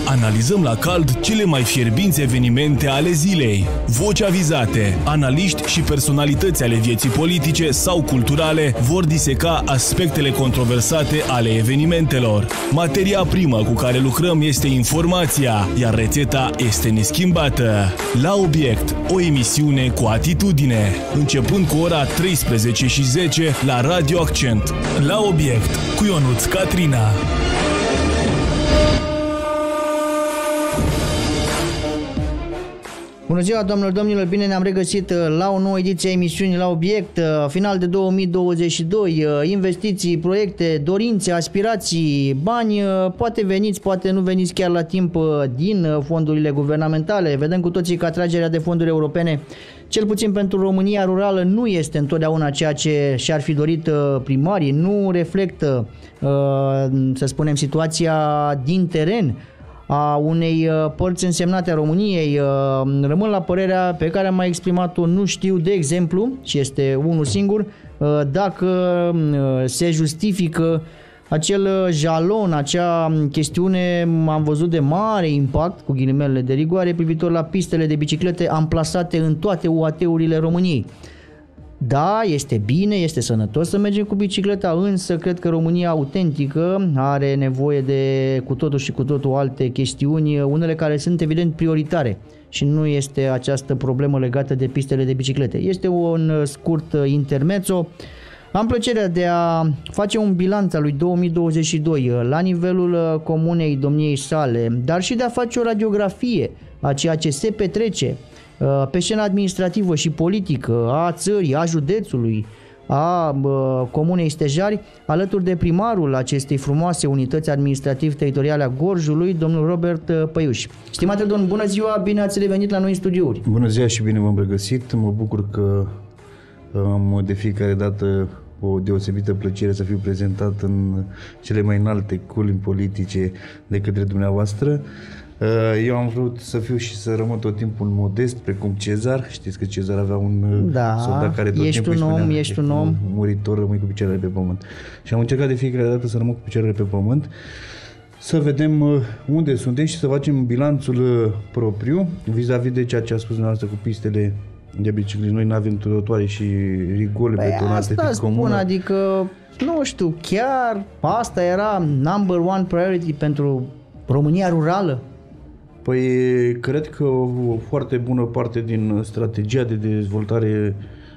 Analizăm la cald cele mai fierbinți evenimente ale zilei. Voci avizate, analiști și personalități ale vieții politice sau culturale vor diseca aspectele controversate ale evenimentelor. Materia primă cu care lucrăm este informația, iar rețeta este neschimbată. La obiect, o emisiune cu atitudine, începând cu ora 13:10 la Radio Accent. La obiect, cu Ionuț Catrina. Bună ziua, doamnelor, domnilor, bine ne-am regăsit la o nouă ediție a emisiunii La Obiect, final de 2022, investiții, proiecte, dorințe, aspirații, bani, poate veniți, poate nu veniți chiar la timp din fondurile guvernamentale. Vedem cu toții că atragerea de fonduri europene, cel puțin pentru România rurală, nu este întotdeauna ceea ce și-ar fi dorit primarii, nu reflectă, să spunem, situația din teren a unei părți însemnate a României. Rămân la părerea pe care am mai exprimat-o, nu știu, de exemplu, și este unul singur, dacă se justifică acel jalon, acea chestiune, am văzut, de mare impact, cu ghilimele de rigoare, privitor la pistele de biciclete amplasate în toate UAT-urile României. Da, este bine, este sănătos să mergem cu bicicleta, însă cred că România autentică are nevoie de cu totul și cu totul alte chestiuni, unele care sunt evident prioritare și nu este această problemă legată de pistele de biciclete. Este un scurt intermezzo. Am plăcerea de a face un bilanț al lui 2022 la nivelul comunei domniei sale, dar și de a face o radiografie a ceea ce se petrece pe scena administrativă și politică a țării, a județului, a comunei Stejari, alături de primarul acestei frumoase unități administrativ-teritoriale a Gorjului, domnul Robert Păiuș. Stimate domn, bună ziua, bine ați revenit la noi în studiouri. Bună ziua și bine v-am regăsit. Mă bucur că am de fiecare dată o deosebită plăcere să fiu prezentat în cele mai înalte culmi politice de către dumneavoastră. Eu am vrut să fiu și să rămân tot timpul modest, precum Cezar. Știți că Cezar avea un soldat care tot timpul îi spunea, ești un om muritor, rămâi cu picioarele pe pământ. Și am încercat de fiecare dată să rămân cu picioarele pe pământ, să vedem unde suntem și să facem bilanțul propriu vis-a-vis de ceea ce a spus dumneavoastră cu pistele de biciclete. Noi nu avem trotuare și rigole betonate pe comună. Adică, nu știu, chiar asta era number one priority pentru România rurală? Păi, cred că o foarte bună parte din strategia de dezvoltare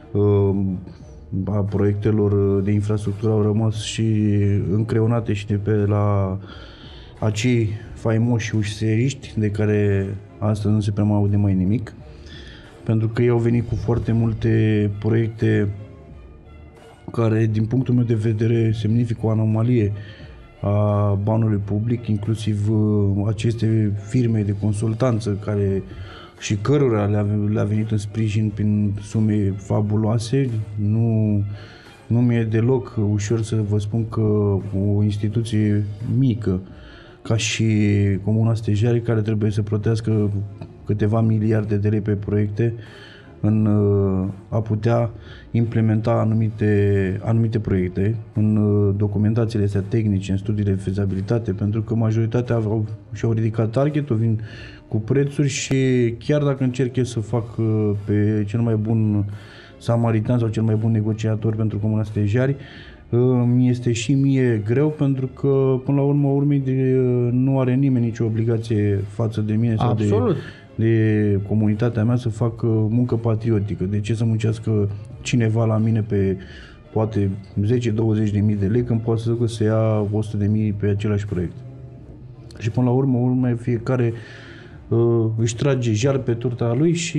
a proiectelor de infrastructură au rămas și încreionate și de pe la acei faimoși ușieriști de care astăzi nu se prea mai aude mai nimic, pentru că ei au venit cu foarte multe proiecte care, din punctul meu de vedere, semnifică o anomalie a banului public, inclusiv aceste firme de consultanță care și cărora le-a venit în sprijin prin sume fabuloase. Nu mi-e deloc ușor să vă spun că o instituție mică ca și Comuna Stejari, care trebuie să plătească câteva miliarde de lei pe proiecte, în a putea implementa anumite proiecte în documentațiile astea tehnice, în studiile de fezabilitate, pentru că majoritatea și-au ridicat targetul, vin cu prețuri și chiar dacă încerc eu să fac pe cel mai bun samaritan sau cel mai bun negociator pentru Comuna Stejari, mi este și mie greu, pentru că până la urmă nu are nimeni nicio obligație față de mine sau de comunitatea mea să fac muncă patriotică. De ce să muncească cineva la mine pe poate 10-20 de mii de lei când poate să ia 100 de mii pe același proiect? Și până la urmă fiecare își trage jar pe turta lui și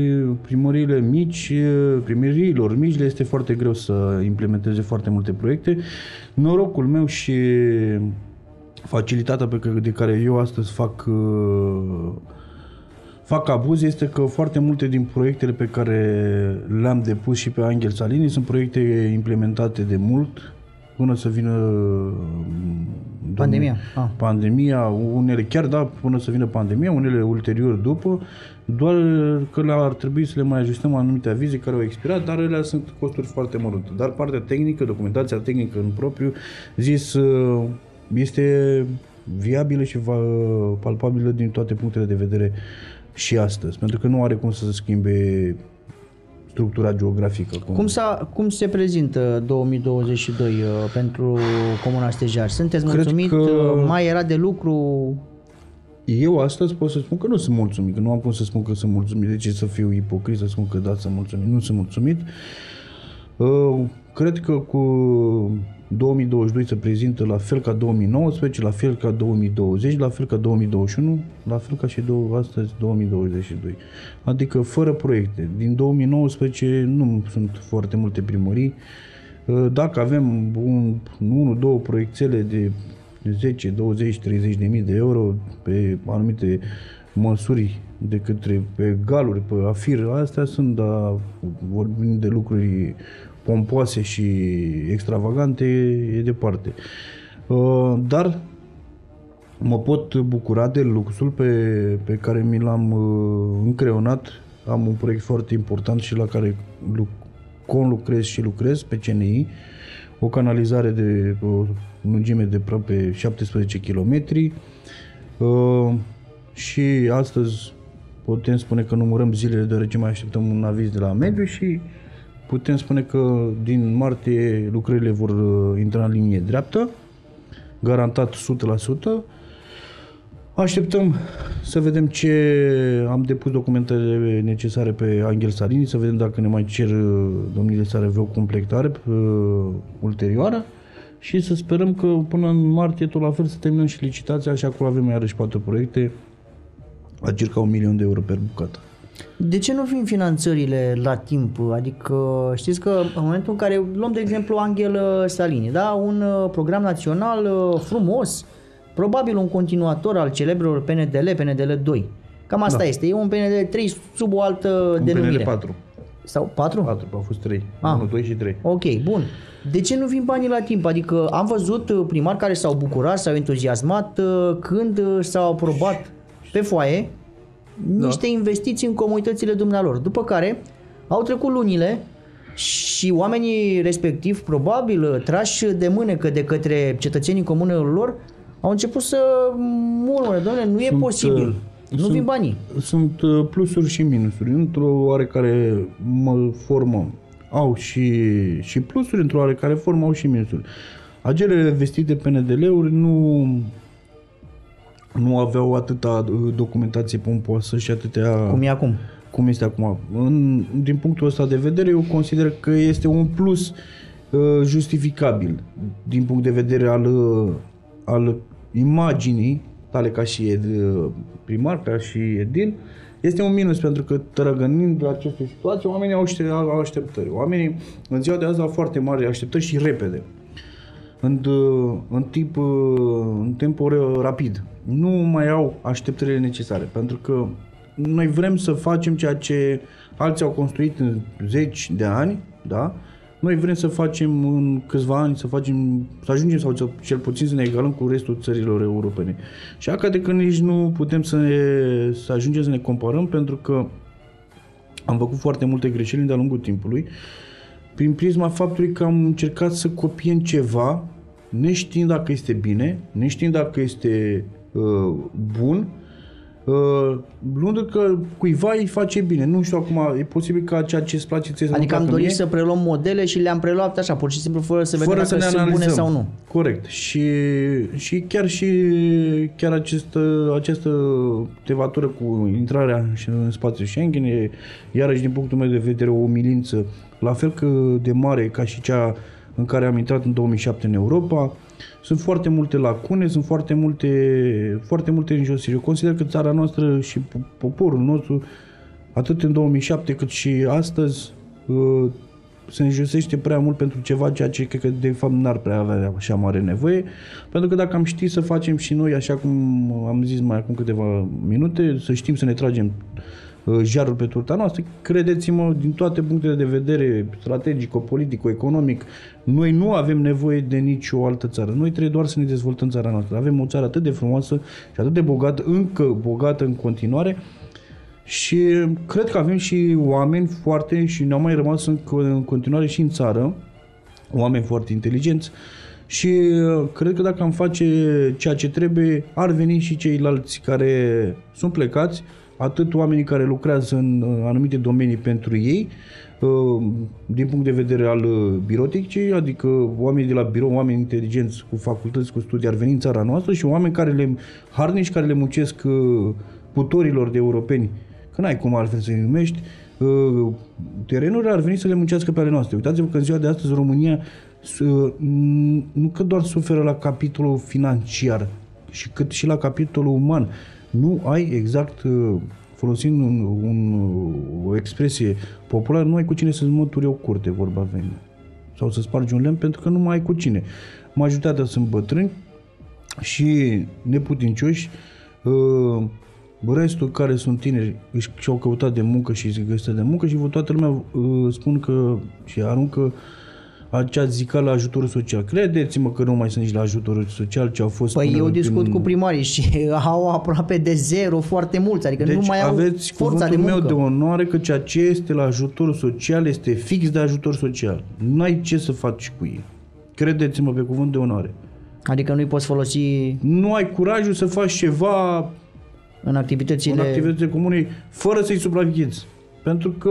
primăriilor mici le este foarte greu să implementeze foarte multe proiecte. Norocul meu și facilitatea de care eu astăzi fac abuz este că foarte multe din proiectele pe care le-am depus și pe Angel Salini sunt proiecte implementate de mult, până să vină pandemia, unele chiar până să vină pandemia, unele ulterior după, doar că ar trebui să le mai ajustăm anumite avize care au expirat, dar ele sunt costuri foarte mărunte. Dar partea tehnică, documentația tehnică în propriu zis, este viabilă și palpabilă din toate punctele de vedere și astăzi, pentru că nu are cum să se schimbe structura geografică. Cum se prezintă 2022 pentru Comuna Stejar? Sunteți mulțumit? Mai era de lucru? Eu astăzi pot să spun că nu sunt mulțumit, că nu am cum să spun că sunt mulțumit. De ce să fiu ipocrit să spun că da, sunt mulțumit? Nu sunt mulțumit. Cred că cu 2022 se prezintă la fel ca 2019, la fel ca 2020, la fel ca 2021, la fel ca și astăzi 2022. Adică fără proiecte. Din 2019 nu sunt foarte multe primării. Dacă avem 1-2 proiectele de 10, 20, 30 de mii de euro pe anumite măsuri pe galuri, pe afir, astea sunt, vorbim de lucruri pompoase și extravagante, e departe. Dar mă pot bucura de luxul pe care mi l-am încreionat. Am un proiect foarte important și la care conlucrez și lucrez pe CNI, o canalizare de o lungime de aproape 17 km și astăzi putem spune că numărăm zilele deoarece mai așteptăm un aviz de la mediu și putem spune că din martie lucrările vor intra în linie dreaptă, garantat 100%. Așteptăm să vedem am depus documentele necesare pe Angel Salini, să vedem dacă ne mai cer domnile sale o completare ulterioară și să sperăm că până în martie tot la fel să terminăm și licitația și acolo avem iarăși 4 proiecte la circa 1.000.000 de euro per bucată. De ce nu vin finanțările la timp? Adică știți că în momentul în care luăm de exemplu Angel Salini, da? Un program național frumos, probabil un continuator al celebrelor PNDL 2. Cam asta este. E un PNDL 3 sub o altă denumire. PNDL 4. Sau 4? 4, au fost 3. 1, 2 și 3. Ok, bun. De ce nu vin banii la timp? Adică am văzut primari care s-au bucurat, s-au entuziasmat când s-au aprobat pe foaie niște investiții în comunitățile dumnealor. După care au trecut lunile și oamenii respectiv, probabil trași de mânecă de către cetățenii comunelor lor, au început să murmure, doamne, nu e posibil, nu vin banii. Sunt plusuri și minusuri. Într-o oarecare formă au și plusuri, într-o oarecare formă au și minusuri. Agelele vestite PNDL-uri nu aveau atâta documentație pompoasă și atâtea... Cum e acum. Cum este acum. Din punctul ăsta de vedere, eu consider că este un plus justificabil din punct de vedere al imaginii tale ca și primar, ca și edil. Este un minus pentru că trăgănind aceste situații, oamenii au așteptări. Oamenii în ziua de azi au foarte mari așteptări și repede. În tempo rapid. Nu mai au așteptările necesare, pentru că noi vrem să facem ceea ce alții au construit în 10 de ani, da? Noi vrem să facem în câțiva ani, să ajungem sau cel puțin să ne egalăm cu restul țărilor europene. Și acum că nici nu putem să ajungem să ne comparăm, pentru că am făcut foarte multe greșeli de-a lungul timpului, prin prisma faptului că am încercat să copiem ceva, neștiind dacă este bine, neștiind dacă este bun, luând că cuiva îi face bine. Nu știu acum, e posibil ca ceea ce îți place ție să adică am dorit să preluăm modele și le-am preluat așa, pur și simplu, fără să vedem dacă sunt bune sau nu. Corect. Și chiar această tevatură cu intrarea în spațiul Schengen e, iarăși din punctul meu de vedere, o umilință la fel de mare ca și cea în care am intrat în 2007 în Europa. Sunt foarte multe lacune, sunt foarte multe înjosiri. Eu consider că țara noastră și poporul nostru, atât în 2007 cât și astăzi, se înjosește prea mult pentru ceva ceea ce cred că de fapt n-ar prea avea așa mare nevoie, pentru că dacă am ști să facem și noi, așa cum am zis mai acum câteva minute, să știm să ne tragem jarul pe turta noastră, credeți-mă, din toate punctele de vedere strategico, politico, economic, noi nu avem nevoie de nicio altă țară. Noi trebuie doar să ne dezvoltăm țara noastră. Avem o țară atât de frumoasă și atât de bogată, încă bogată în continuare, și cred că avem și oameni foarte, și ne-au mai rămas în continuare și în țară, oameni foarte inteligenți Și cred că dacă am face ceea ce trebuie, ar veni și ceilalți care sunt plecați, atât oamenii care lucrează în anumite domenii pentru ei, din punct de vedere al birotecnicii, adică oamenii de la birou, oameni inteligenți cu facultăți, cu studii, ar veni în țara noastră și oameni harnici care le muncesc putorilor de europeni, că n-ai cum altfel să-i numești, terenurile ar veni să le muncească pe ale noastre. Uitați-vă că în ziua de astăzi România nu că doar suferă la capitolul financiar, cât și la capitolul uman. Nu ai exact, folosind o expresie populară, nu ai cu cine să-ți mături o curte, vorba vine. Sau să spargi un lemn, pentru că nu mai ai cu cine. Majoritatea sunt bătrâni și neputincioși. Restul care sunt tineri și-au căutat de muncă și se găsesc de muncă și toată lumea spun că și aruncă acea zicală la ajutorul social. Credeți-mă că nu mai sunt nici la ajutorul social ce au fost. Păi eu discut cu primarii și au aproape de zero foarte mulți, adică deci nu mai au forța de muncă. Meu de onoare că ceea ce este la ajutorul social este fix de ajutor social. Nu ai ce să faci cu ei. Credeți-mă pe cuvânt de onoare. Adică nu-i poți folosi... Nu ai curajul să faci ceva în activitățile comune fără să-i supraveghezi. Pentru că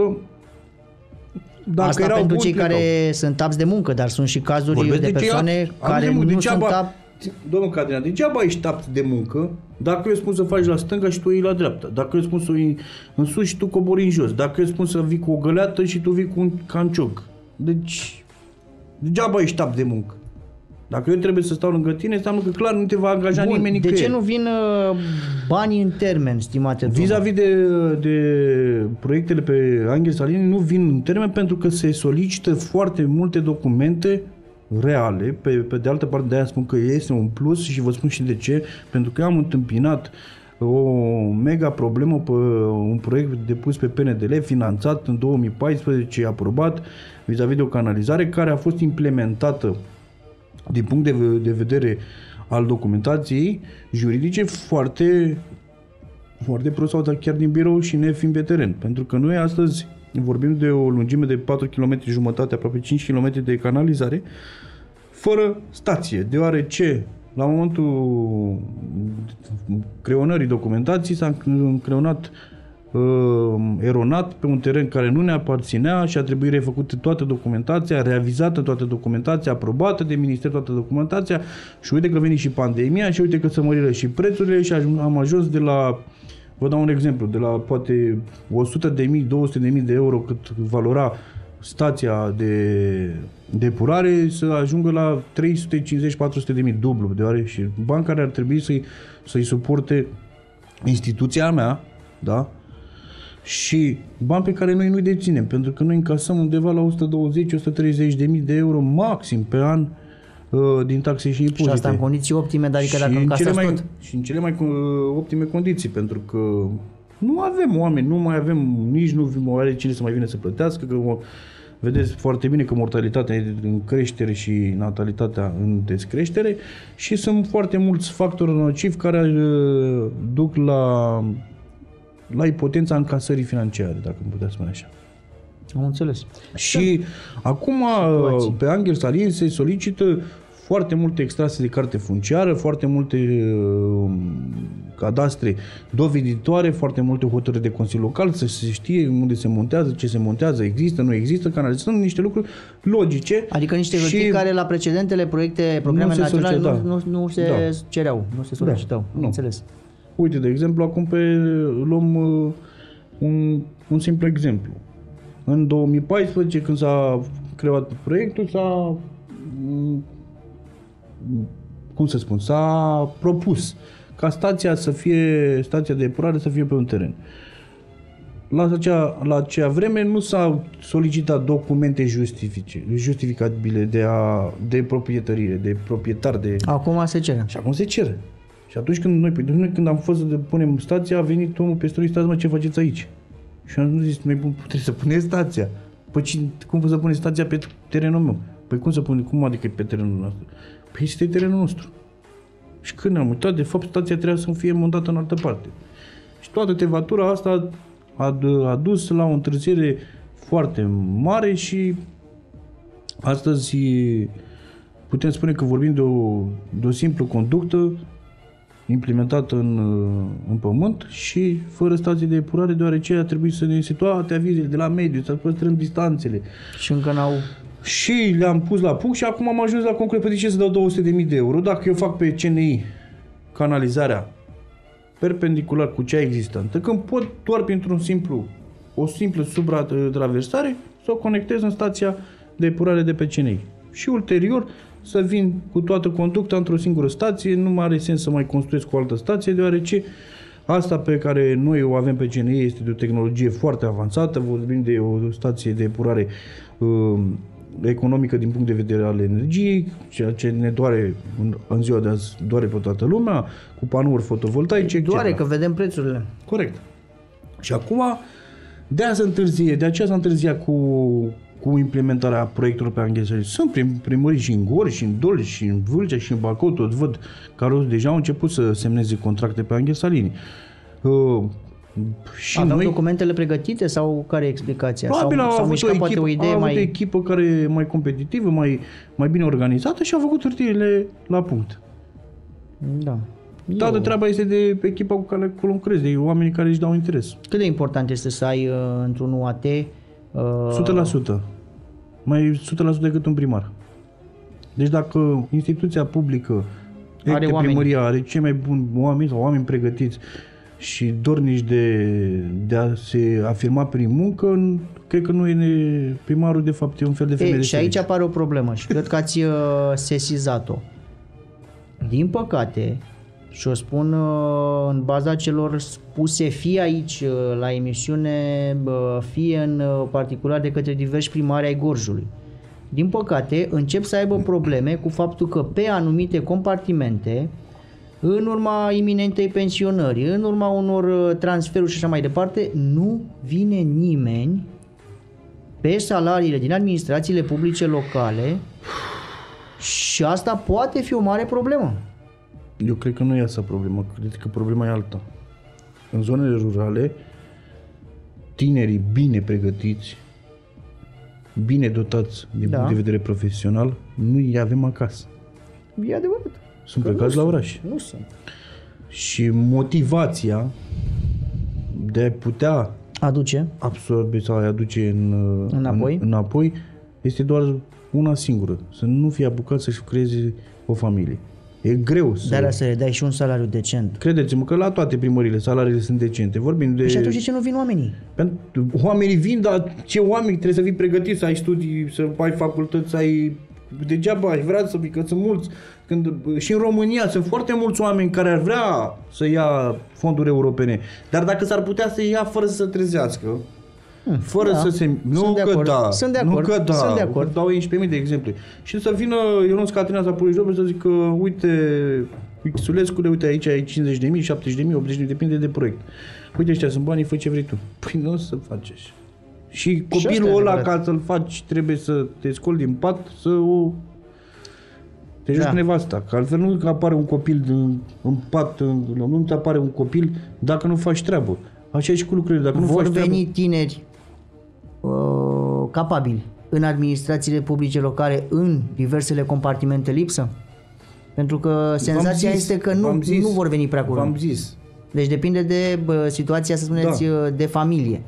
dacă asta erau pentru buni, cei care sunt apți de muncă, dar sunt și cazuri de persoane care nu sunt apți. Domnul Cadrian, degeaba ești apt de muncă dacă eu spun să faci la stânga și tu iei la dreapta. Dacă eu spun să iei în sus și tu cobori în jos. Dacă eu spun să vii cu o găleată și tu vii cu un cancioc. Deci, degeaba ești apt de muncă. Dacă eu trebuie să stau lângă tine, înseamnă că clar nu te va angaja nimeni nicăieri. De ce nu vin banii în termen, stimate domnule? Vis-a-vis de proiectele pe Anghel Saligny, nu vin în termen pentru că se solicită foarte multe documente reale. Pe de altă parte, de-aia spun că este un plus și vă spun și de ce. Pentru că am întâmpinat o mega problemă pe un proiect depus pe PNDL, finanțat în 2014, aprobat, vis-a-vis de o canalizare care a fost implementată din punct de vedere al documentației juridice foarte, foarte prost sau chiar din birou și nefiind pe teren. Pentru că noi astăzi vorbim de o lungime de 4 km jumătate, aproape 5 km de canalizare, fără stație, deoarece la momentul creonării documentației s-a creonat eronat pe un teren care nu ne aparținea și a trebuit refăcută toată documentația, reavizată toată documentația, aprobată de minister toată documentația și uite că veni și pandemia și uite că se măriră și prețurile și am ajuns de la, vă dau un exemplu, de la poate 100.000, 200.000 de euro cât valora stația de depurare să ajungă la 350-400.000 dublu, deoarece bani care ar trebui să-i suporte instituția mea, da? Și bani pe care noi nu-i deținem, pentru că noi încasăm undeva la 120-130.000 de euro maxim pe an din taxe și impozite. Și asta în condiții optime, dar adică dacă încasați tot. Și în cele mai optime condiții, pentru că nu avem oameni, nu mai avem, nici nu are cine să mai vină să plătească, că vedeți foarte bine că mortalitatea e în creștere și natalitatea în descreștere și sunt foarte mulți factori nocivi care duc la impotența încasării financiare, dacă îmi putea spune așa. Am înțeles. Și acum pe Anghel Saligny se solicită foarte multe extrase de carte funciară, foarte multe cadastre doveditoare, foarte multe hotărâri de Consiliu Local, să se știe unde se montează, ce se montează, există, nu există, canalizare. Sunt niște lucruri logice. Adică niște hârtii care la precedentele programe naționale nu se cereau, nu se solicitau. Nu. Înțeles. Uite, de exemplu, acum luăm un simplu exemplu. În 2014, când s-a creat proiectul, s-a propus ca stația de epurare să fie pe un teren. La acea vreme nu s-au solicitat documente justificabile de proprietărie, de proprietar. Acum se cere. Și acum se cere. Și atunci când am fost să depunem stația, a venit omul pe străi, stați mă, ce faceți aici? Și am zis, noi putem să punem stația. Păi cum vă să puneți stația pe terenul meu? Păi cum adică pe terenul nostru? Păi este terenul nostru. Și când am uitat, de fapt, stația trebuia să fie montată în altă parte. Și toată tevatura asta a dus la o întârziere foarte mare și astăzi putem spune că vorbim de o simplă conductă implementată în pământ și fără stație de epurare, deoarece a trebuit să ne iese toate avizele de la mediu, să păstrăm distanțele. Și încă n-au... Și le-am pus la punct și acum am ajuns la concluzie, de ce să dau 200.000 de euro dacă eu fac pe CNI canalizarea perpendicular cu cea existentă, când pot doar printr-o simplă supratraversare să o conectez în stația de epurare de pe CNI. Și ulterior să vin cu toată conducta într-o singură stație, nu mai are sens să mai construiesc o altă stație, deoarece asta pe care noi o avem pe CNI este de o tehnologie foarte avansată, vorbim de o stație de epurare economică din punct de vedere al energiei, ceea ce ne doare în ziua de azi, doare pe toată lumea, cu panouri fotovoltaice, etc. Doare că vedem prețurile. Corect. Și acum, de aceea s-a întârziat cu implementarea proiectelor pe Anghel. Sunt primării și în Gorj, și în Dolj, și în Vâlcea, și în Bacău, tot văd care deja au început să semneze contracte pe Anghel Salini. Și aveau noi, documentele pregătite sau care e explicația? Probabil sau au avut o idee mai... o echipă care e mai competitivă, mai bine organizată și a făcut hârtiile la punct. Da. Toată treaba este de echipa cu care lucrezi, de oamenii care își dau interes. Cât de important este să ai într-un UAT 100%. Mai 100% decât un primar. Deci dacă instituția publică, primăria are cei mai buni oameni sau oameni pregătiți și dornici de a se afirma prin muncă, cred că nu e primarul, de fapt, e un fel de femeie de și aici apare o problemă și cred că ați sesizat-o. Din păcate, și o spun în baza celor spuse fie aici la emisiune, fie în particular de către diversi primari ai Gorjului. Din păcate, încep să aibă probleme cu faptul că pe anumite compartimente, în urma iminentei pensionări, în urma unor transferuri și așa mai departe, nu vine nimeni pe salariile din administrațiile publice locale și asta poate fi o mare problemă. Eu cred că nu e asta problema, cred că problema e alta. În zonele rurale, tinerii bine pregătiți, bine dotați din punct de vedere profesional, nu îi avem acasă. E adevărat. Sunt plecați la oraș. Nu sunt. Și motivația de a putea absorbe sau a aduce înapoi este doar una singură. Să nu fie apucat să-și creeze o familie. E greu să... Dar să le dai și un salariu decent. Credeți-mă că la toate primările salariile sunt decente. Vorbim de... Și atunci de ce nu vin oamenii? Oamenii vin, dar ce oameni trebuie să fii pregătit, să ai studii, să ai facultăți, să ai... Degeaba aș vrea să fii, că sunt mulți. Și în România sunt foarte mulți oameni care ar vrea să ia fonduri europene. Dar dacă s-ar putea să ia fără să se trezească, fără să se... Nu că da. Sunt de acord. Sunt de acord. Dau 11.000 de exemple. Și să vină Ionuț Catrina sau Puliș să zică, uite, Xulescule, uite aici ai 50.000, 70.000, 80.000, depinde de proiect. Uite, ăștia sunt banii, fă ce vrei tu. Păi nu o să faci așa. Și copilul ăla, ca să-l faci, trebuie să te scoli din pat, să o... Te joci cu nevasta, că altfel nu apare un copil în pat, nu ți apare un copil dacă nu faci treabă. Așa e și cu lucrurile. Dacă nu vor faci veni tineri capabili în administrațiile publice locale în diversele compartimente lipsă? Pentru că senzația este că nu vor veni prea curând. V-am zis. Deci depinde de situația, să spuneți, de familie.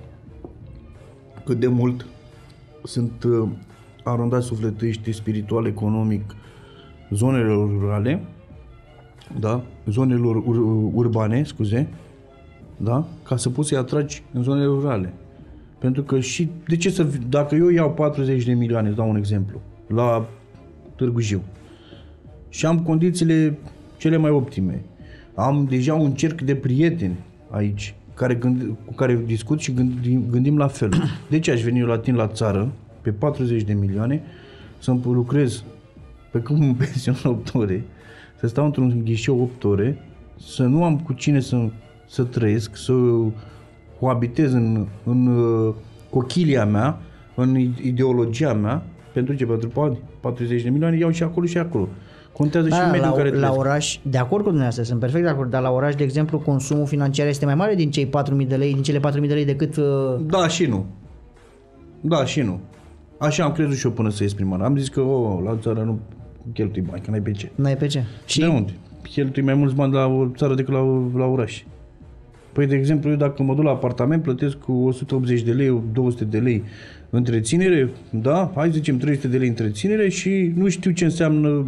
Cât de mult sunt arondați sufletește, spiritual, economic, zonelor rurale, da? Zonelor urbane, scuze, da? Ca să poți să-i atragi în zonele rurale. Pentru că și, de ce să, dacă eu iau 40 de milioane, dau un exemplu, la Târgu Jiu și am condițiile cele mai optime, am deja un cerc de prieteni aici, cu care discut și gândim la fel. De ce aș veni eu la tine la țară, pe 40 de milioane, să-mi lucrez pe cum în pension 8 ore, să stau într-un ghișeu 8 ore, să nu am cu cine să trăiesc, să coabitez în cochilia mea, în ideologia mea, pentru ce? Pentru 40 de milioane iau și acolo și acolo. Contează și mediul care trăiesc. La oraș, de acord cu dumneavoastră, sunt perfect de acord, dar la oraș, de exemplu, consumul financiar este mai mare din cei 4.000 de lei, din cele 4.000 de lei decât... Da și nu. Da și nu. Așa am crezut și eu până să ies primar. Am zis că la țară cheltui bani, că n-ai pe ce. N-ai pe ce. Și? De unde? Cheltui mai mulți bani la o țară decât la oraș. Păi, de exemplu, eu dacă mă duc la apartament, plătesc cu 180 de lei, 200 de lei întreținere, da? Hai să zicem 300 de lei întreținere și nu știu ce înseamnă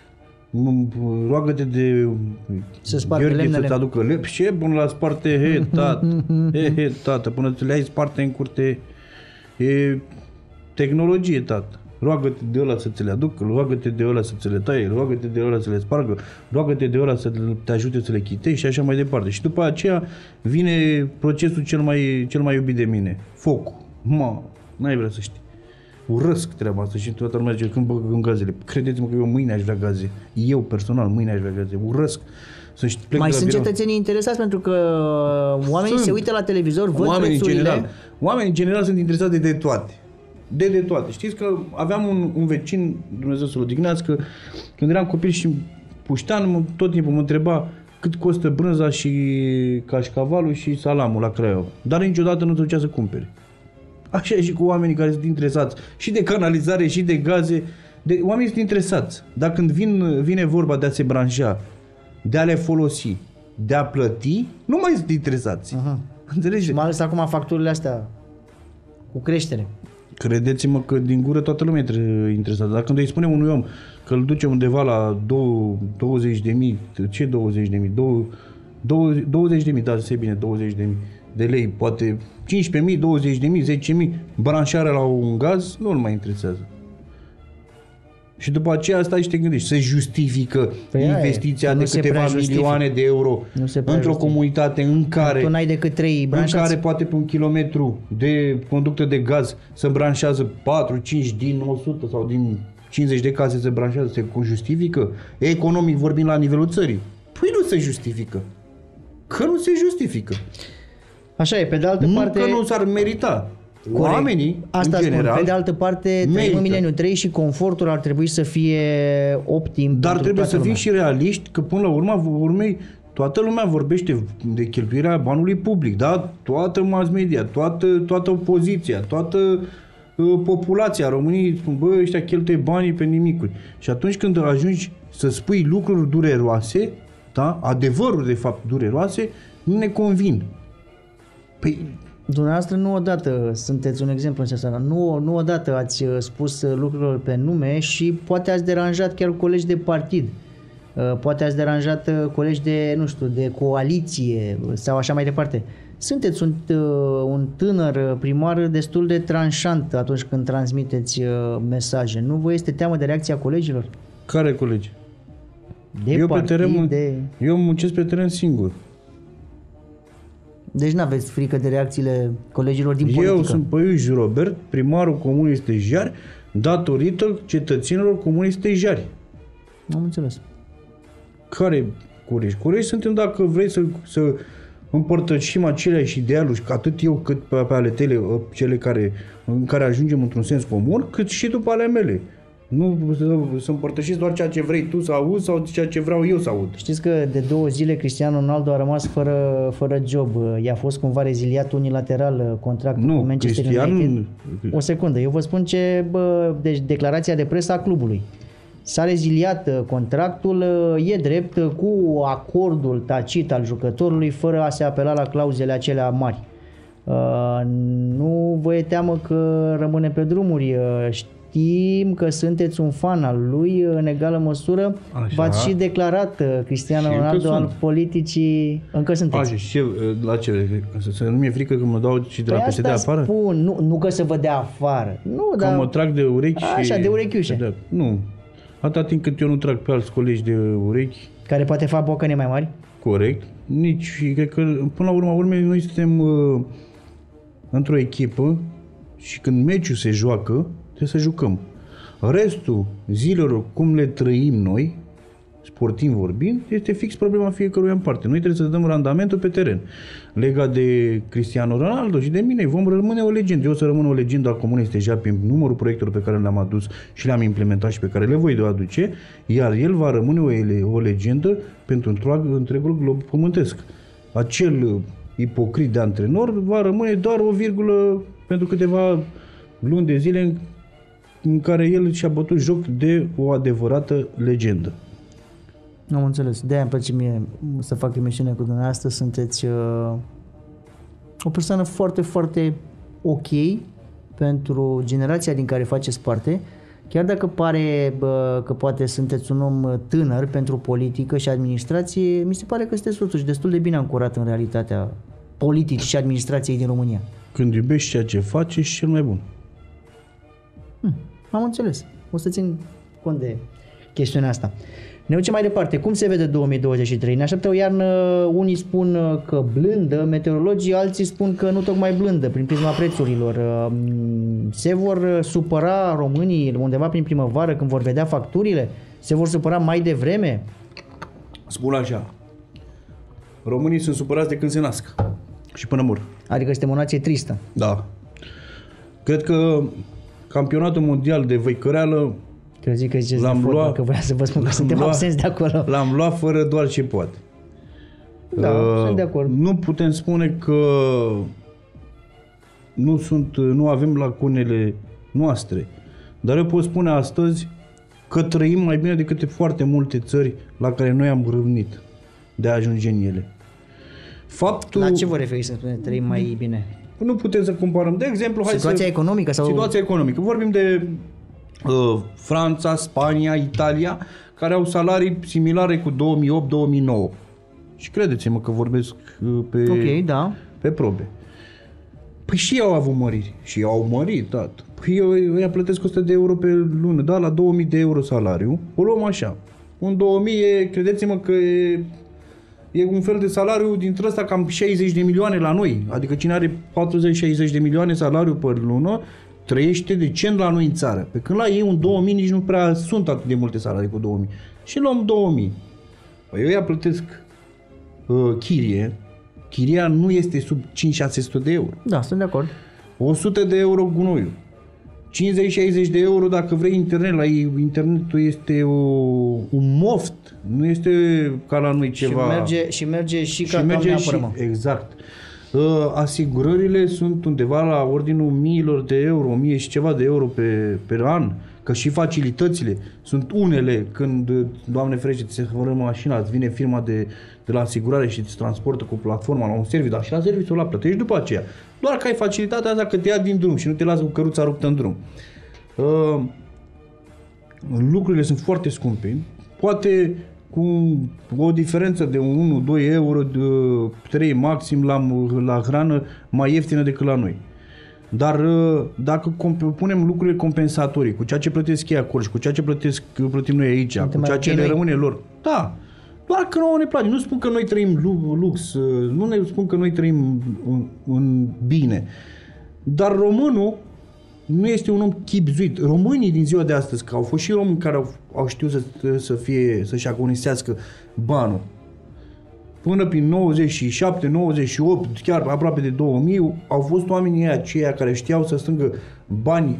roagă-te de Gheorghe să-ți aducă lemn. Și până la sparte, tată, până ți le-ai sparte în curte, e tehnologie, tată. Roagă-te de ăla să ți le aducă, roagă-te de ăla să ți le taie, roagă-te de ăla să le spargă, roagă-te de ăla să te ajute să le chitești și așa mai departe. Și după aceea vine procesul cel mai iubit de mine, focul. N-ai vrea să știi. Urăsc treaba asta și toată lumea zice când băgăm gazele. Credeți-mă că eu mâine aș vrea gaze. Eu personal mâine aș vrea gaze. Urăsc. Mai sunt cetățenii interesați pentru că oamenii se uită la televizor, văd prețurile. Oamenii în general sunt interesați de toate. De toate. Știți că aveam un vecin, Dumnezeu să-l odihnească, când eram copil și puștean, tot timpul mă întreba cât costă brânza și cașcavalul și salamul la Craiova. Dar niciodată nu se ducea să cumpere. Așa e și cu oamenii care sunt interesați și de canalizare și de gaze. Oamenii sunt interesați. Dar când vine vorba de a se branșa, de a le folosi, de a plăti, nu mai sunt interesați. Înțelegeți? Și mai ales acum facturile astea cu creștere. Credeți-mă că din gură toată lumea e interesată. Dacă când îi spunem unui om că îl duce undeva la 20.000, ce 20.000? 20.000, da, se bine, 20.000 de lei, poate 15.000, 20.000, 10.000, branșarea la un gaz, nu îl mai interesează. Și după aceea stai și te gândești, se justifică investiția de câteva milioane de euro într-o comunitate în care tu n-ai decât 3 branșați. În care poate pe un kilometru de conductă de gaz se branșează 4-5 din 100 sau din 50 de case se branșează, se justifică? Economic vorbind la nivelul țării. Păi nu se justifică. Că nu se justifică. Așa e, pe de altă parte... Nu că nu s-ar merita. Oamenii, asta în general, spun. Pe de altă parte, trăim în mileniul 3 și confortul ar trebui să fie optim. Dar trebuie să fim și realiști că până la urmei toată lumea vorbește de cheltuirea banului public, da? Toată mass media, toată opoziția, toată populația României spun, bă, ăștia cheltuie banii pe nimicuri. Și atunci când ajungi să spui lucruri dureroase, da? Adevăruri de fapt dureroase, nu ne convin. Păi, dumneavoastră nu odată sunteți un exemplu în sensul ăsta. Nu odată ați spus lucrurile pe nume și poate ați deranjat chiar colegi de partid. Poate ați deranjat colegi de, nu știu, de coaliție sau așa mai departe. Sunteți un tânăr primar destul de tranșant atunci când transmiteți mesaje. Nu vă este teamă de reacția colegilor? Care colegi? Eu muncesc pe teren singur. Deci n-aveți frică de reacțiile colegilor din politică? Eu sunt Păiuș Robert, primarul comunei Stejari, datorită cetățenilor comunei Stejari. Am înțeles. Care curești? Curești suntem dacă vrei să împărtășim aceleași idealuri, atât eu cât pe ale tale, cele în care ajungem într-un sens comun, cât și după ale mele. Nu să împărtășiți doar ceea ce vrei tu să auzi sau ceea ce vreau eu să aud. Știți că de 2 zile Cristiano Ronaldo a rămas fără job. I-a fost cumva reziliat unilateral contractul cu Manchester United. O secundă, eu vă spun deci declarația de presă a clubului. S-a reziliat contractul, e drept, cu acordul tacit al jucătorului, fără a se apela la clauzele acelea mari. Nu vă e teamă că rămâne pe drumuri. Știm că sunteți un fan al lui în egală măsură. Așa. V-ați și declarat Cristiano Ronaldo al politicii. Încă sunteți. Așa, și la ce? Să nu mi-e frică că mă dau și de la PSD afară? Spun, nu că să vă dea afară. Nu, că mă trag de urechi așa, de urechiușe. Nu. Atâta timp cât eu nu trag pe alți colegi de urechi. Care poate fac bocăne mai mari? Corect. Nici, cred că până la urmă noi suntem într-o echipă și când meciul se joacă, trebuie să jucăm. Restul zilelor, cum le trăim noi, sportiv vorbind, este fix problema fiecăruia în parte. Noi trebuie să dăm randamentul pe teren. Legat de Cristiano Ronaldo și de mine, vom rămâne o legendă. Eu o să rămân o legendă a comunei Stejar prin numărul proiectelor pe care le-am adus și le-am implementat și pe care le voi aduce, iar el va rămâne o legendă pentru întregul glob pământesc. Acel ipocrit de antrenor va rămâne doar o virgulă pentru câteva luni de zile în care el și-a bătut joc de o adevărată legendă. Am înțeles. De-aia îmi place mie să fac emisiune cu dumneavoastră. Sunteți o persoană foarte, foarte ok pentru generația din care faceți parte. Chiar dacă pare că poate sunteți un om tânăr pentru politică și administrație, mi se pare că sunteți totuși destul de bine ancorat în realitatea politicii și administrației din România. Când iubești ceea ce faci, ești cel mai bun. Am înțeles. O să țin cont de chestiunea asta. Ne ducem mai departe. Cum se vede 2023? Ne așteaptă o iarnă, unii spun că blândă, meteorologii, alții spun că nu tocmai blândă, prin prisma prețurilor. Se vor supăra românii undeva prin primăvară când vor vedea facturile? Se vor supăra mai devreme? Spun așa. Românii sunt supărați de când se nasc și până mor. Adică suntem o nație tristă. Da. Cred că campionatul mondial de văicăreală Crezi că ziceți de fotbal, că vreau să vă spun că suntem absenți de acolo. L-am luat fără doar ce poate. Da, sunt de acord. Nu putem spune că nu avem lacunele noastre, dar eu pot spune astăzi că trăim mai bine decât foarte multe țări la care noi am râvnit de a ajunge în ele. La ce vă referiți să spuneți trăim mai bine? Nu putem să comparăm. De exemplu, situația economică sau... Situația economică. Vorbim de Franța, Spania, Italia, care au salarii similare cu 2008-2009. Și credeți-mă că vorbesc pe probe. Păi și ei au avut măriri. Și ei au mărit, tată. Păi eu plătesc 100 de euro pe lună, da, la 2000 de euro salariu. O luăm așa. Un 2000 credeți-mă că e un fel de salariu dintre ăsta cam 60 de milioane la noi. Adică cine are 40-60 de milioane salariu pe lună, trăiește decent la noi în țară. Pe când la ei un 2000 nici nu prea sunt atât de multe salarii cu 2000. Și luăm 2000. Păi eu plătesc chirie. Chiria nu este sub 5-600 de euro. Da, sunt de acord. 100 de euro gunoiul. 50-60 de euro dacă vrei internet. La ei internetul este un moft. Nu este ca la noi ceva... Și merge și ca Doamne apără. Exact. Asigurările sunt undeva la ordinul miilor de euro, 1000 și ceva de euro pe an, că și facilitățile sunt unele când, Doamne ferește, ți se hără mașina, îți vine firma de la asigurare și îți transportă cu platforma la un serviciu, dar și la serviciul ăla plătești după aceea. Doar că ai facilitatea asta că te ia din drum și nu te lasă cu căruța ruptă în drum. Lucrurile sunt foarte scumpe. Poate cu o diferență de 1-2 euro, de 3 maxim la hrană mai ieftină decât la noi. Dar dacă punem lucrurile compensatorii cu ceea ce plătesc ei acolo și cu ceea ce plătim noi aici, cu ceea ce le rămâne lor, da, doar că nouă ne place. Nu spun că noi trăim lux, nu ne spun că noi trăim în bine, dar românul nu este un om chibzuit. Românii din ziua de astăzi, că au fost și români care au știut să-și agonisească banul. Până prin 97, 98, chiar aproape de 2000, au fost oamenii aceia care știau să strângă bani,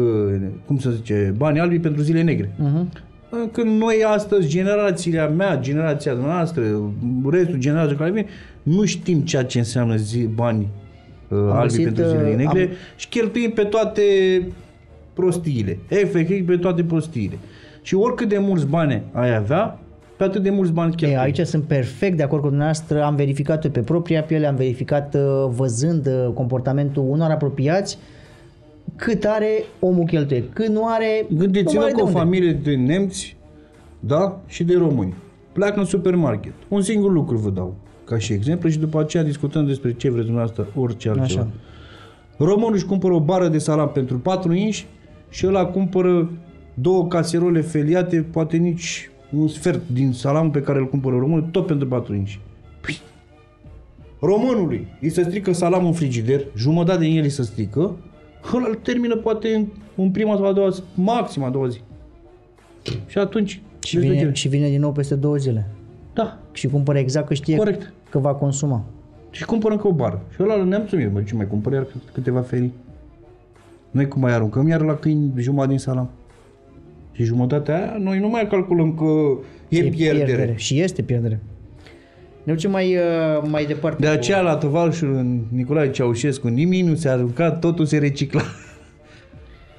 bani albi pentru zile negre. Când noi astăzi, generația mea, generația noastră, restul generației care vine, nu știm ceea ce înseamnă bani albi pentru zilele negre și cheltuim pe toate prostiile. Efectiv pe toate prostiile. Și oricât de mulți bani ai avea, pe atât de mulți bani cheltuim. Aici sunt perfect de acord cu dumneavoastră. Am verificat-o pe propria piele, am verificat văzând comportamentul unor apropiați, cât are omul cheltuie. Cât nu are... Gândiți-vă că o familie de nemți, da, și de români pleacă în supermarket. Un singur lucru vă dau ca și exemplu și după aceea discutăm despre ce vreți dumneavoastră, orice altceva. Așa. Românul își cumpără o bară de salam pentru 4 inși și ăla cumpără 2 caserole feliate, poate nici un sfert din salamul pe care îl cumpără românul, tot pentru 4 inși. Păi, românului îi se strică salamul în frigider, jumătate din el îi se strică, ăla îl termină poate în prima sau a doua zi, maxim a doua zi. Și atunci... Și vine din nou peste 2 zile. Da. Și cumpără exact că știe că va consuma. Și cumpără încă o bară. Și ăla neamțul meu, ce mai cumpără iar câteva felii. Noi cum mai aruncăm iar la câini jumătate din salam. Și jumătatea aia, noi nu mai calculăm că e pierdere. Și este pierdere. Ne ducem mai departe. De aceea la Tăvalșul în Nicolae Ceaușescu nimeni nu se arunca, totul se recicla.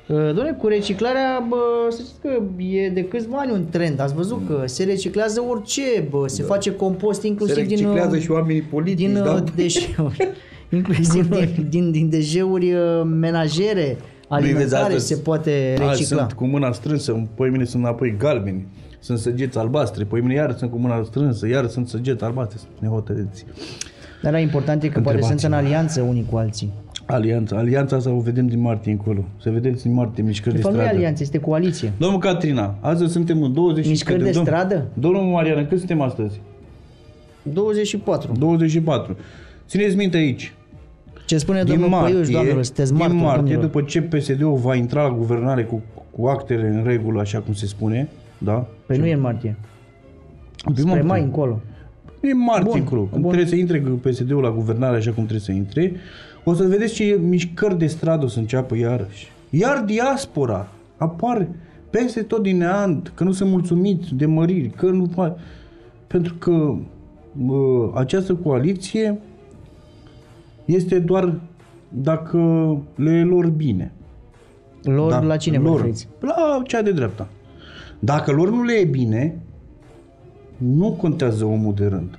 Doamne, cu reciclarea, să știți că e de câțiva ani un trend. Ați văzut că se reciclează orice, se face compost inclusiv se reciclează și oamenii politici, deșeuri. Inclusiv din deșeuri menajere, alimentare se poate recicla. Sunt cu mâna strânsă, păi mine sunt înapoi galbeni, sunt săgeți albastre, păi mine iar sunt cu mâna strânsă, iar sunt săgeți albastre, sunt nehotărâți. Dar important e că poate sunt în alianță unii cu alții. Alianța asta o vedem din martie încolo. Să vedeți din martie mișcări de stradă. Nu e alianță, este coaliție. Domnul Catrina, azi suntem în 20. Mișcări de stradă? Domnul Marian, cât suntem astăzi? 24. Țineți minte aici. Ce spune domnul Păiuș, doamnelor, sunteți martori, din martie, domnilor. după ce PSD-ul va intra la guvernare cu actele în regulă, așa cum se spune, da? Păi nu e în martie. Spre mai încolo. E martie încolo. Când trebuie să intre PSD-ul la guvernare așa cum trebuie să intre, o să vedeți ce mișcări de stradă o să înceapă iarăși. Iar diaspora apare peste tot din neant, că nu sunt mulțumiți de măriri, că nu... Pentru că această coaliție este doar dacă le e lor bine. Lor la cine vă referiți? La cea de dreapta. Dacă lor nu le e bine, nu contează omul de rând.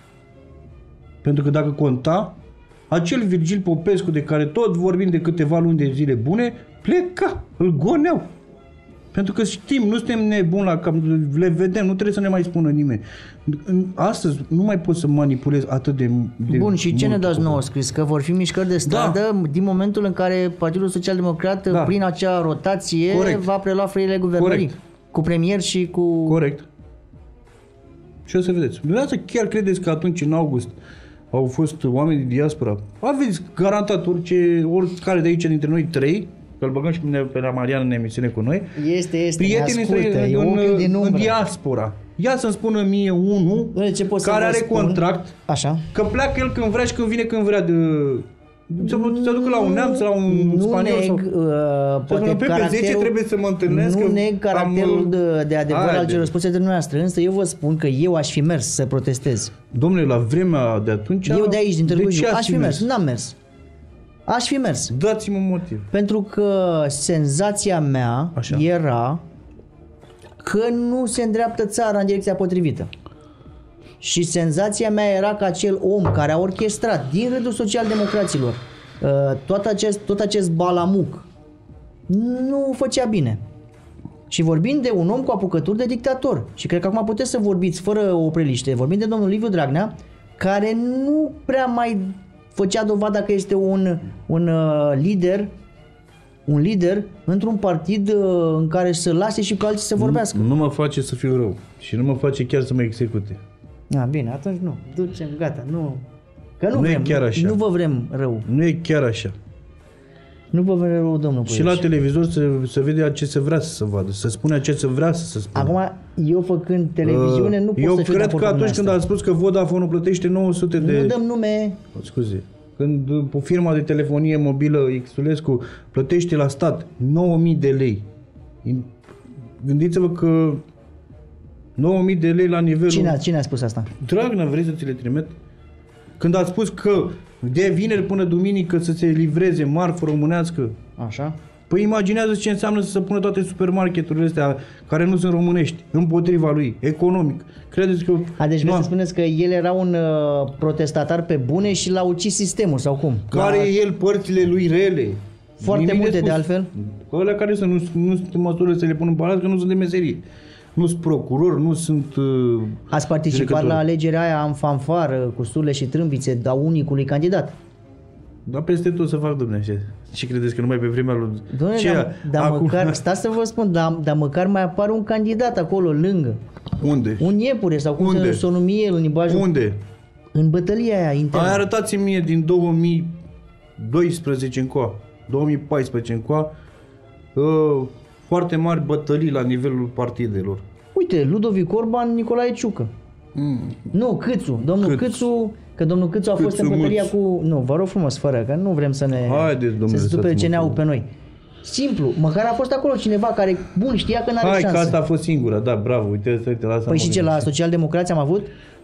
Pentru că dacă conta, acel Virgil Popescu de care tot vorbim de câteva luni de zile bune, pleca, îl goneau. Pentru că știm, nu suntem nebuni la cap, le vedem, nu trebuie să ne mai spună nimeni. Astăzi nu mai poți să manipulezi atât de bun, și ce ne dați nouă scris? Că vor fi mișcări de stradă din momentul în care Partidul Social Democrat, prin acea rotație, va prelua frâiele guvernării. Cu premier și cu... Corect. Și o să vedeți. Dumneavoastră chiar credeți că atunci, în august, au fost oameni din diaspora? Aveți garantat oricare de aici dintre noi trei, că îl băgăm și pe la Marian în emisiune cu noi, prietenii în diaspora. Ia să-mi spună mie unul care are contract, așa, că pleacă el când vrea și când vine când vrea să ducă la un neamț, la un spaniol sau... Poate pe 10 trebuie să mă întâlnesc. Nu neg caracterul de adevăr al celor spuse de dumneavoastră, însă eu vă spun că eu aș fi mers să protestez. Domnule, la vremea de atunci... Eu de aici, din Târgu Jiu, aș fi mers. N-am mers. Aș fi mers. Dați-mă un motiv. Pentru că senzația mea era că nu se îndreaptă țara în direcția potrivită. Și senzația mea era că acel om care a orchestrat din rândul social-democraților tot acest balamuc nu făcea bine. Și vorbim de un om cu apucături de dictator. Și cred că acum puteți să vorbiți fără opreliște. Vorbim de domnul Liviu Dragnea, care nu prea mai făcea dovada că este un lider într-un partid în care să lase și pe alții să vorbească. Nu mă face să fiu rău și nu mă face chiar să mă execute. Bine, atunci nu. Ducem, gata. Nu. Că nu vrem, e chiar așa. Nu vă vrem rău. Nu e chiar așa. Nu vă vrem rău, domnul Păiuș. Și la televizor se vede ce se vrea să se vadă, să spune ce se vrea să se spună. Acum, eu făcând televiziune nu pot să fiu de acord. Eu cred că atunci când ați spus că Vodafone plătește 900 de... Nu dăm nume. Scuze. Când firma de telefonie mobilă Xulescu plătește la stat 9.000 de lei. Gândiți-vă că 9.000 de lei la nivelul... Cine a spus asta? Dragnea, vrei să ți le trimit? Când a spus că de vineri până duminică să se livreze marfă românească. Așa. Păi imaginează ce înseamnă să se pună toate supermarketurile astea care nu sunt românești împotriva lui, economic. Credeți că... Deci vreți să spuneți că el era un protestatar pe bune și l-a ucis sistemul sau cum? Care e el părțile lui rele? Foarte multe de altfel. Ălea care nu sunt în măsură să le pun în palat, că nu sunt de meserie. Nu sunt procurori, nu sunt... Ați participat la alegerea aia în fanfară, cu surle și trâmbițe, a unicului candidat. Dar peste tot să fac, Dumnezeu. Și credeți că numai pe vremea lui... Dar măcar, stați să vă spun, dar măcar mai apare un candidat acolo, lângă. Unde? Un iepure sau cum să o numi el în limbajul... Unde? În bătălia aia internă. Arătați-mi mie din 2012 încoa, 2014 încoa, foarte mari bătălii la nivelul partidelor. Uite, Ludovic Orban, Nicolae Ciucă. Nu, Câțu. Domnul Câțu, că domnul Câțu a fost în bătălia cu... Nu, vă rog frumos, fără, că nu vrem să ne... să se supere ce ne au pe noi. Simplu, măcar a fost acolo cineva care, bun, știa că n-are șansă. Hai, că asta a fost singura, da, bravo, uite la asta. Păi și ce, la social-democrație am avut?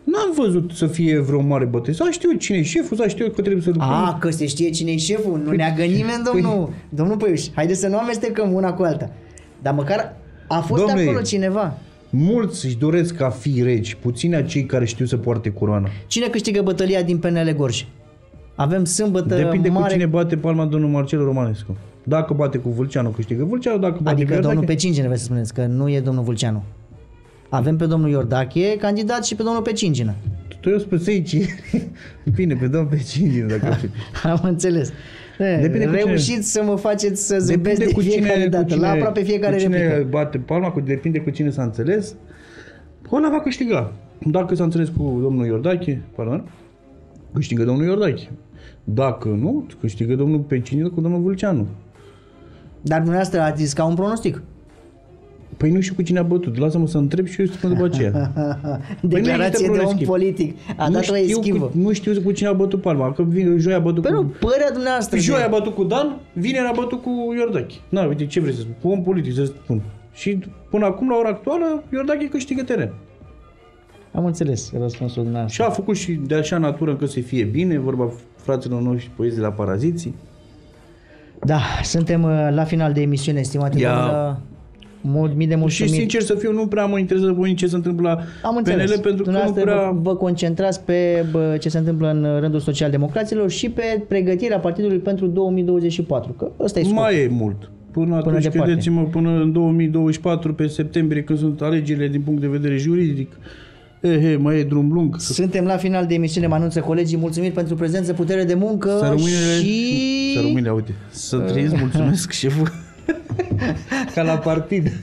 N-am văzut să fie vreo mare bătălie. Să știu cine e șeful, să știu că trebuie să... Că se știe cine e șeful? Nu neagă nimeni, domnul Păiuș. Haideți să nu amestecăm una cu alta. Dar măcar a fost acolo cineva. Mulți își doresc ca fi regi, puțini acei care știu să poarte coroana. Cine câștigă bătălia din PNL Gorj? Avem sâmbătă Depinde mare... cu cine bate palma domnul Marcel Romanescu. Dacă bate cu Vâlceanu, câștigă Vâlceanu, dacă bate adică cu Iordache... domnul Pecingină, vreți să spuneți, că nu e domnul Vâlceanu. Avem pe domnul Iordache candidat și pe domnul Pecingină. Tu eu spus aici. Bine, pe domnul Pecingină, dacă fi. Am înțeles. Reușiți să mă faceți să zâmbesc de fiecare dată, la aproape fiecare replică. Cine bate palma, depinde cu cine s-a înțeles, ăla va câștiga. Dacă s-a înțeles cu domnul Iordache, câștigă domnul Iordache. Dacă nu, câștigă domnul Pecingină cu domnul Vâlceanu. Dar dumneavoastră ați zis ca un pronostic. Păi nu știu cu cine a bătut. Lasă-mă să întreb și eu spun după aceea. Declarație de om politic. A dat o eschivă. Nu știu cu cine a bătut palma. Că joia a bătut cu... părerea dumneavoastră. Joia a bătut cu Dan, vineri a bătut cu Iordache. Na, uite, ce vrei să spun? Cu om politic să spun. Și până acum, la ora actuală, Iordache câștigă teren. Am înțeles răspunsul dumneavoastră. Și a făcut și de așa natură încât să fie bine, vorba fraților noștri poeți de la Paraziții. Da, suntem la final de emisiune, estimate mii de mulțumiri. Și sincer să fiu, nu prea mă interesează pe ce se întâmplă la PNL, pentru că nu prea... Vă concentrați pe ce se întâmplă în rândul social-democraților și pe pregătirea partidului pentru 2024, că ăsta e scop. Mai e mult. Până atunci, credeți-mă, până în 2024, pe septembrie, când sunt alegerile din punct de vedere juridic, mai e drum lung. Suntem la final de emisiune, mă anunță colegii. Mulțumiri pentru prezență, putere de muncă și... Să rămâne, uite. Să trăiesc, mulțumesc, șeful. Ca la partid.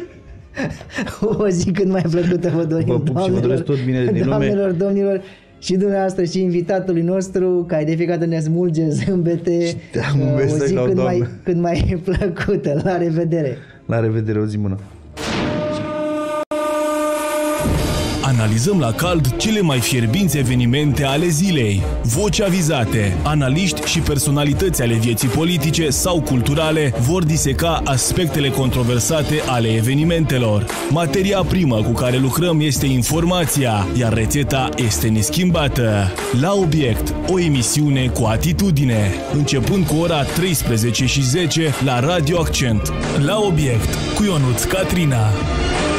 O zi cât mai plăcută vă dorim. Vă pup și vă doresc tot bine din lume. Doamnelor, domnilor, și dumneavoastră și invitatului nostru, care de fiecare dată ne smulge zâmbete. O zi cât mai plăcută. La revedere. La revedere, o zi bună. Analizăm la cald cele mai fierbinți evenimente ale zilei. Voci avizate, analiști și personalități ale vieții politice sau culturale vor diseca aspectele controversate ale evenimentelor. Materia primă cu care lucrăm este informația, iar rețeta este neschimbată. La obiect, o emisiune cu atitudine, începând cu ora 13:10 la Radio Accent. La obiect, cu Ionuț Catrina.